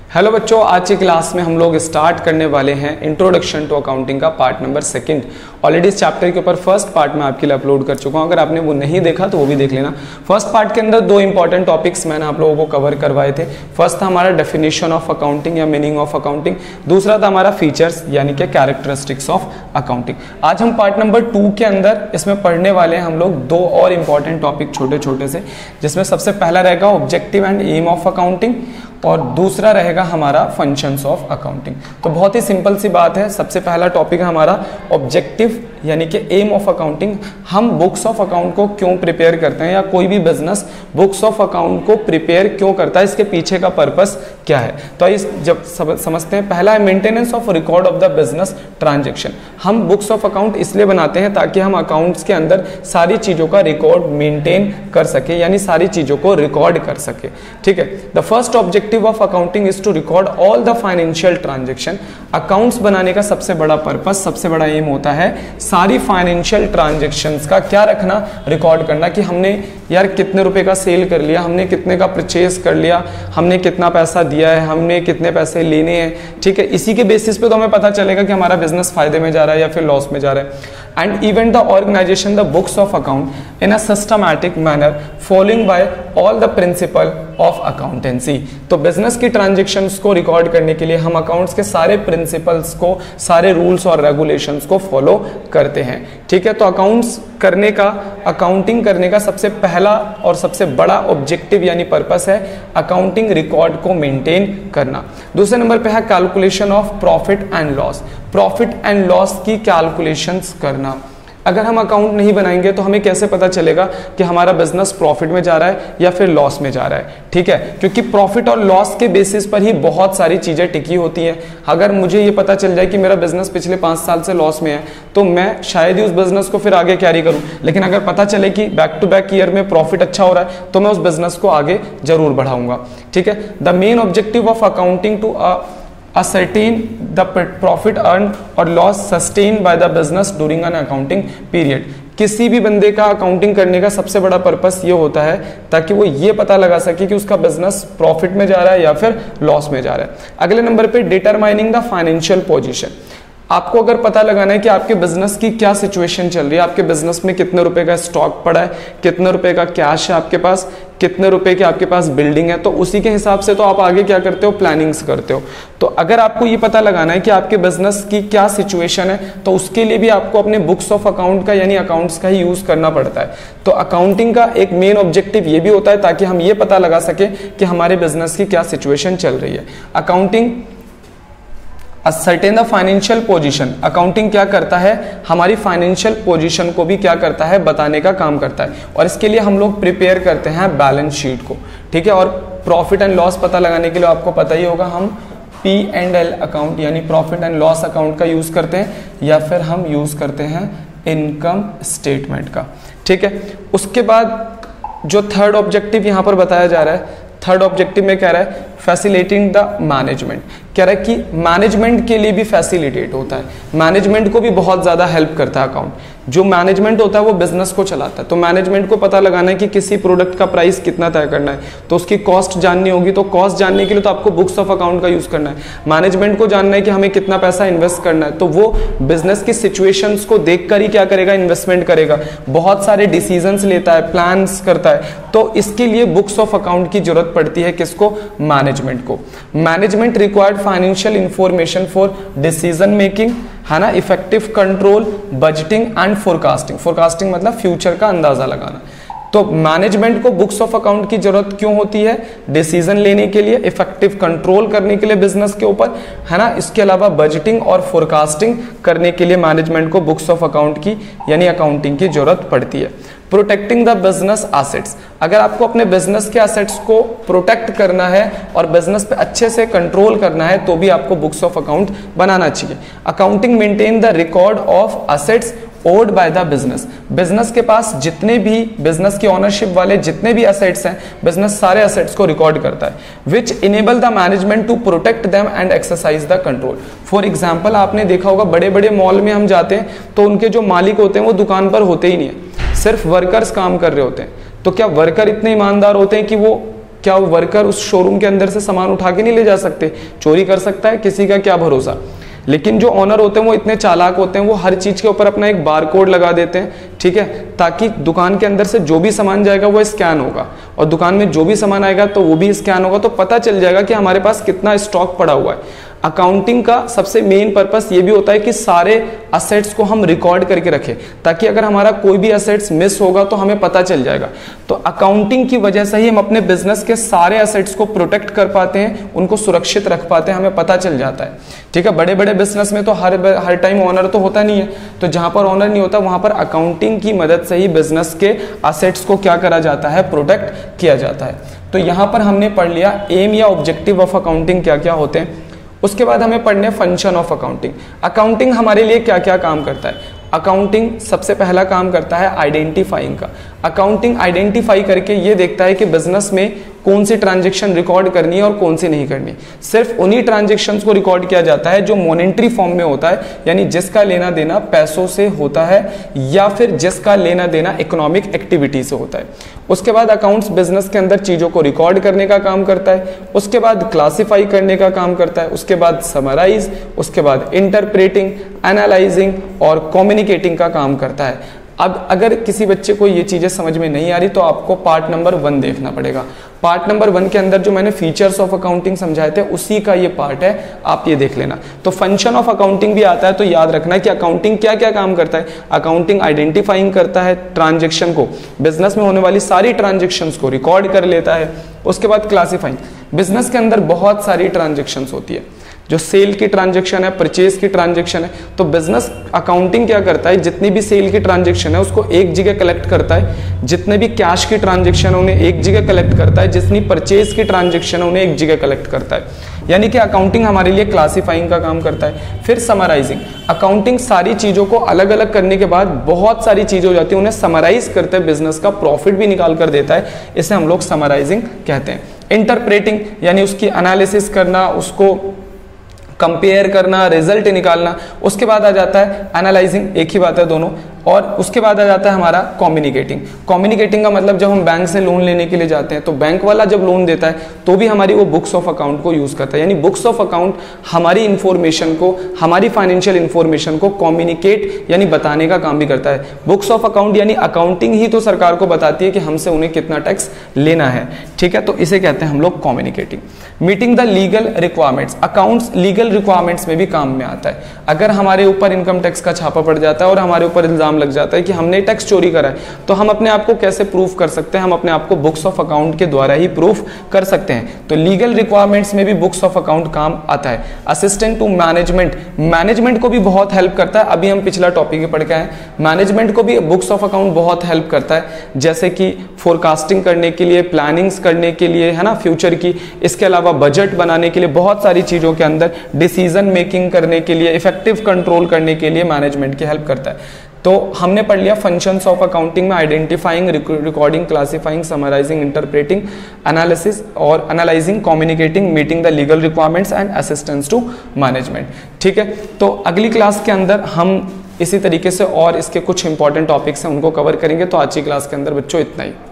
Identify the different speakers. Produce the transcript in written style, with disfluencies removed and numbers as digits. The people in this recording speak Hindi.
Speaker 1: हेलो बच्चों, आज की क्लास में हम लोग स्टार्ट करने वाले हैं इंट्रोडक्शन टू अकाउंटिंग का पार्ट नंबर 2। ऑलरेडी इस चैप्टर के ऊपर फर्स्ट पार्ट में आपके लिए अपलोड कर चुका हूं। अगर आपने वो नहीं देखा तो वो भी देख लेना। फर्स्ट पार्ट के अंदर 2 इंपॉर्टेंट टॉपिक्स मैंने आप लोगों को कवर करवाए थे। फर्स्ट था हमारा डेफिनेशन ऑफ अकाउंटिंग या मीनिंग ऑफ अकाउंटिंग, दूसरा था हमारा फीचर्स यानी कि कैरेक्टरिस्टिक्स ऑफ अकाउंटिंग। आज हम पार्ट नंबर 2 के अंदर इसमें पढ़ने वाले हैं हम लोग 2 और इंपॉर्टेंट टॉपिक छोटे छोटे से, जिसमें सबसे पहला रहेगा objective and aim of accounting और दूसरा रहेगा हमारा फंक्शंस ऑफ अकाउंटिंग। तो बहुत ही सिंपल सी बात है। सबसे पहला टॉपिक है हमारा ऑब्जेक्टिव यानी कि एम ऑफ अकाउंटिंग। हम बुक्स ऑफ अकाउंट को क्यों प्रिपेयर करते हैं या कोई भी बिजनेस बुक्स ऑफ अकाउंट को प्रिपेयर क्यों करता है, इसके पीछे का पर्पस क्या है। तो इस जब समझते हैं, पहला है maintenance of record of the business transaction. हम बुक्स ऑफ अकाउंट इसलिए बनाते हैं ताकि हम अकाउंट्स के अंदर सारी चीजों का रिकॉर्ड मेंटेन कर सके, यानी सारी चीजों को रिकॉर्ड कर सके। ठीक है। The first objective of accounting is to record all the financial transaction. Accounts बनाने का सबसे बड़ा पर्पस, सबसे बड़ा एम होता है सारी फाइनेंशियल ट्रांजैक्शंस का क्या रखना, रिकॉर्ड करना कि हमने यार कितने रुपए का सेल कर लिया, हमने कितने का परचेज कर लिया, हमने कितना पैसा दिया है, हमने कितने पैसे लेने हैं। ठीक है। इसी के बेसिस पे तो हमें पता चलेगा कि हमारा बिजनेस फायदे में जा रहा है या फिर लॉस में जा रहा है। And even the organisation the books of account in a systematic manner following by all the principle of accountancy. तो बिजनेस की ट्रांजैक्शंस को रिकॉर्ड करने के लिए हम अकाउंट्स के सारे प्रिंसिपल्स को, सारे रूल्स और रेगुलेशंस को फॉलो करते हैं। ठीक है। तो अकाउंट्स करने का, अकाउंटिंग करने का सबसे पहला और सबसे बड़ा ऑब्जेक्टिव यानी पर्पस है अकाउंटिंग रिकॉर्ड को मेंटेन करना। दूसरे नंबर पे है calculation of profit and loss. Profit and loss की कैलकुलेशंस करना। अगर हम अकाउंट नहीं बनाएंगे तो हमें कैसे पता चलेगा कि हमारा बिजनेस प्रॉफिट में जा रहा है या फिर लॉस में जा रहा है। ठीक है। क्योंकि प्रॉफिट और लॉस के बेसिस पर ही बहुत सारी चीजें टिकी होती हैं। अगर मुझे ये पता चल जाए कि मेरा बिजनेस पिछले 5 साल से लॉस में है तो मैं शायद ही उस बिजनेस को फिर आगे कैरी करूं, लेकिन अगर पता चले कि बैक टू बैक ईयर में प्रॉफिट अच्छा हो रहा है तो मैं उस बिजनेस को आगे जरूर बढ़ाऊंगा। ठीक है। The main objective of accounting to ascertain the profit earned or loss sustained by the business during an accounting period। किसी भी बंदे का अकाउंटिंग करने का सबसे बड़ा पर्पस ये होता है ताकि वो ये पता लगा सके कि उसका बिजनेस प्रॉफिट में जा रहा है या फिर लॉस में जा रहा है। अगले नंबर पे डिटरमाइनिंग द फाइनेंशियल पोजीशन। आपको अगर पता लगाना है कि आपके बिजनेस की क्या सिचुएशन चल रही है, आपके बिजनेस में कितने रुपए का स्टॉक पड़ा है, कितने रुपए का कैश है आपके पास, कितने रुपए की आपके पास बिल्डिंग है, तो उसी के हिसाब से तो आप आगे क्या करते हो, प्लानिंग्स करते हो। तो अगर आपको ये पता लगाना है कि आपके बिजनेस की क्या सिचुएशन है तो उसके लिए भी आपको अपने बुक्स ऑफ अकाउंट का यानी अकाउंट्स का ही यूज करना पड़ता है। तो अकाउंटिंग का एक मेन ऑब्जेक्टिव ये भी होता है ताकि हम ये पता लगा सके कि हमारे बिजनेस की क्या सिचुएशन चल रही है। Accounting ascertain the financial position. Accounting क्या करता है, हमारी फाइनेंशियल पोजीशन को भी क्या करता है, बताने का काम करता है। और इसके लिए हम लोग प्रिपेयर करते हैं बैलेंस शीट को। ठीक है। और प्रॉफिट एंड लॉस पता लगाने के लिए आपको पता ही होगा हम P&L अकाउंट यानी प्रॉफिट एंड लॉस अकाउंट का यूज करते हैं या फिर हम यूज करते हैं इनकम स्टेटमेंट का। ठीक है। उसके बाद जो थर्ड ऑब्जेक्टिव यहां पर बताया जा रहा है, थर्ड ऑब्जेक्टिव में कह रहा है फैसिलिटेटिंग द मैनेजमेंट। कह रहा है कि मैनेजमेंट के लिए भी फैसिलिटेट होता है, मैनेजमेंट को भी बहुत ज्यादा हेल्प करता है अकाउंट। जो मैनेजमेंट होता है वो बिजनेस को चलाता है, तो मैनेजमेंट को पता लगाना है कि किसी प्रोडक्ट का प्राइस कितना तय करना है तो उसकी कॉस्ट जाननी होगी। तो कॉस्ट जानने के लिए तो आपको बुक्स ऑफ अकाउंट का यूज करना है। मैनेजमेंट को जानना है कि हमें कितना पैसा इन्वेस्ट करना है तो वो बिजनेस की सिचुएशंस को देखकर ही क्या करेगा, इन्वेस्टमेंट करेगा। बहुत सारे डिसीजंस लेता है, प्लान्स करता है। तो इसके लिए बुक्स ऑफ अकाउंट की जरूरत पड़ती है किसको, मैनेजमेंट को। Management required financial information for decision making, है ना, effective control, budgeting and forecasting. Forecasting मतलब फ्यूचर का अंदाजा लगाना। तो मैनेजमेंट को बुक्स ऑफ अकाउंट की जरूरत क्यों होती है, डिसीजन लेने के लिए, इफेक्टिव कंट्रोल करने के लिए बिजनेस के ऊपर, है ना। इसके अलावा बजटिंग और फोरकास्टिंग करने के लिए मैनेजमेंट को बुक्स ऑफ अकाउंट की यानी अकाउंटिंग की जरूरत पड़ती है। Protecting the business assets. अगर आपको अपने बिजनेस के एसेट्स को प्रोटेक्ट करना है और बिजनेस पे अच्छे से कंट्रोल करना है तो भी आपको बुक्स ऑफ अकाउंट बनाना चाहिए। Accounting maintain the record of assets owned by the business. Business के पास जितने भी बिजनेस की ऑनरशिप वाले जितने भी एसेट्स हैं, बिजनेस सारे एसेट्स को रिकॉर्ड करता है, which enable the management to protect them and exercise the control. For example आपने देखा होगा बड़े बड़े मॉल में हम जाते हैं तो उनके जो मालिक होते हैं वो दुकान पर होते ही नहीं है, सिर्फ वर्कर्स काम कर रहे होते हैं। तो क्या वर्कर इतने ईमानदार होते हैं कि वो क्या वो वर्कर उस शोरूम के अंदर से सामान उठा के नहीं ले जा सकते? चोरी कर सकता है, किसी का क्या भरोसा। लेकिन जो ऑनर होते हैं वो इतने चालाक होते हैं, वो हर चीज के ऊपर अपना एक बार कोड लगा देते हैं, ठीक है, ताकि दुकान के अंदर से जो भी सामान जाएगा वो स्कैन होगा और दुकान में जो भी सामान आएगा तो वो भी स्कैन होगा, तो पता चल जाएगा कि हमारे पास कितना स्टॉक पड़ा हुआ है। अकाउंटिंग का सबसे मेन पर्पस ये भी होता है कि सारे असेट्स को हम रिकॉर्ड करके रखें, ताकि अगर हमारा कोई भी असेट्स मिस होगा तो हमें पता चल जाएगा। तो अकाउंटिंग की वजह से ही हम अपने बिजनेस के सारे असेट्स को प्रोटेक्ट कर पाते हैं, उनको सुरक्षित रख पाते हैं, हमें पता चल जाता है, ठीक है। बड़े बड़े बिजनेस में तो हर टाइम ओनर तो होता नहीं है, तो जहां पर ओनर नहीं होता वहां पर अकाउंटिंग की मदद से ही बिजनेस के असेट्स को क्या करा जाता है, प्रोटेक्ट किया जाता है। तो यहां पर हमने पढ़ लिया एम या ऑब्जेक्टिव ऑफ अकाउंटिंग क्या क्या होते हैं। उसके बाद हमें पढ़ने फंक्शन ऑफ अकाउंटिंग। अकाउंटिंग हमारे लिए क्या क्या काम करता है। अकाउंटिंग सबसे पहला काम करता है आइडेंटिफाइंग का। अकाउंटिंग आइडेंटिफाई करके ये देखता है कि बिजनेस में कौन सी ट्रांजैक्शन रिकॉर्ड करनी है और कौन सी नहीं करनी। सिर्फ उन्हीं ट्रांजैक्शंस को रिकॉर्ड किया जाता है जो मॉनेटरी फॉर्म में होता है, यानी जिसका लेना देना पैसों से होता है या फिर जिसका लेना देना इकोनॉमिक एक्टिविटी से होता है। उसके बाद अकाउंट्स बिजनेस के अंदर चीजों को रिकॉर्ड करने का काम करता है, उसके बाद क्लासिफाई करने का काम करता है, उसके बाद समराइज, उसके बाद इंटरप्रेटिंग, एनालाइजिंग और कम्युनिकेटिंग का काम करता है। अब अगर किसी बच्चे को ये चीजें समझ में नहीं आ रही तो आपको पार्ट नंबर 1 देखना पड़ेगा। पार्ट नंबर 1 के अंदर जो मैंने फीचर्स ऑफ अकाउंटिंग समझाए थे उसी का ये पार्ट है, आप ये देख लेना। तो फंक्शन ऑफ अकाउंटिंग भी आता है, तो याद रखना कि अकाउंटिंग क्या क्या काम करता है। अकाउंटिंग आइडेंटिफाइंग करता है ट्रांजेक्शन को, बिजनेस में होने वाली सारी ट्रांजेक्शन्स को रिकॉर्ड कर लेता है। उसके बाद क्लासिफाइंग, बिजनेस के अंदर बहुत सारी ट्रांजेक्शन्स होती है, जो सेल की ट्रांजैक्शन है, परचेज की ट्रांजैक्शन है, तो बिजनेस अकाउंटिंग क्या करता है, जितनी भी सेल की ट्रांजैक्शन है उसको एक जगह कलेक्ट करता है, जितने भी कैश की ट्रांजैक्शन है उन्हें एक जगह कलेक्ट करता है, जितनी परचेज की ट्रांजैक्शन है उन्हें एक जगह कलेक्ट करता है। यानी कि अकाउंटिंग हमारे लिए क्लासिफाइंग का काम करता है। फिर समराइजिंग, अकाउंटिंग सारी चीजों को अलग अलग करने के बाद बहुत सारी चीजें हो जाती है, उन्हें समराइज करते हैं, बिजनेस का प्रॉफिट भी निकाल कर देता है, इसे हम लोग समराइजिंग कहते हैं। इंटरप्रेटिंग यानी उसकी एनालिसिस करना, उसको कंपेयर करना, रिजल्ट निकालना। उसके बाद आ जाता है एनालाइजिंग, एक ही बात है दोनों। और उसके बाद आ जाता है हमारा कम्युनिकेटिंग। कम्युनिकेटिंग का मतलब जब हम बैंक से लोन लेने के लिए जाते हैं तो बैंक वाला जब लोन देता है तो भी हमारी वो बुक्स ऑफ अकाउंट को यूज करता है, यानी बुक्स ऑफ अकाउंट हमारी इंफॉर्मेशन को, हमारी फाइनेंशियल इंफॉर्मेशन को कम्युनिकेट यानी बताने का काम भी करता है। बुक्स ऑफ अकाउंट यानी अकाउंटिंग ही तो सरकार को बताती है कि हमसे उन्हें कितना टैक्स लेना है, ठीक है, तो इसे कहते हैं हम लोग communicating. Meeting the legal requirements, accounts legal requirements में भी काम में आता है। अगर हमारे ऊपर इनकम टैक्स का छापा पड़ जाता है और हमारे ऊपर इल्जाम लग जाता है कि हमने टैक्स चोरी करा है, तो हम अपने आप को कैसे प्रूफ कर सकते हैं, हम अपने आप को बुक्स ऑफ अकाउंट के द्वारा ही प्रूफ कर सकते हैं। तो लीगल रिक्वायरमेंट्स में भी बुक्स ऑफ अकाउंट काम आता है। असिस्टेंट टू मैनेजमेंट, मैनेजमेंट को भी बहुत हेल्प करता है, अभी हम पिछला टॉपिक पढ़ के आए, मैनेजमेंट को भी बुक्स ऑफ अकाउंट बहुत हेल्प करता है, जैसे कि फोरकास्टिंग करने के लिए, प्लानिंग्स करने के लिए, है ना, फ्यूचर की, इसके अलावा बजट बनाने के लिए, बहुत सारी चीजों के अंदर डिसीजन मेकिंग करने के लिए, इफेक्टिव कंट्रोल करने के लिए मैनेजमेंट की हेल्प करता है। तो हमने पढ़ लिया फंक्शंस ऑफ अकाउंटिंग में identifying, recording, classifying, summarising, interpreting, analysis और analysing, communicating, meeting the legal requirements and assistance to management, ठीक है। तो अगली क्लास के अंदर हम इसी तरीके से और इसके कुछ इंपॉर्टेंट टॉपिक्स हैं उनको कवर करेंगे। तो आज की क्लास के अंदर बच्चों इतना ही।